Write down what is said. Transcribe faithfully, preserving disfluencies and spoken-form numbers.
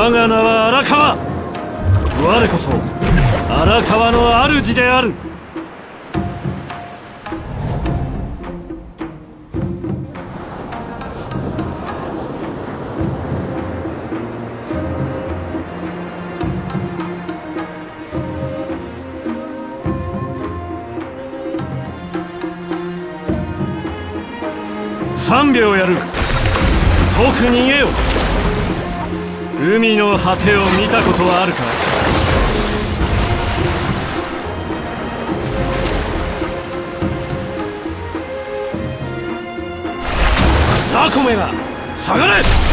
我が名は荒川。我こそ荒川の主である。三秒やる。遠く逃げよ。海の果てを見たことはあるか。雑魚めが下がれ。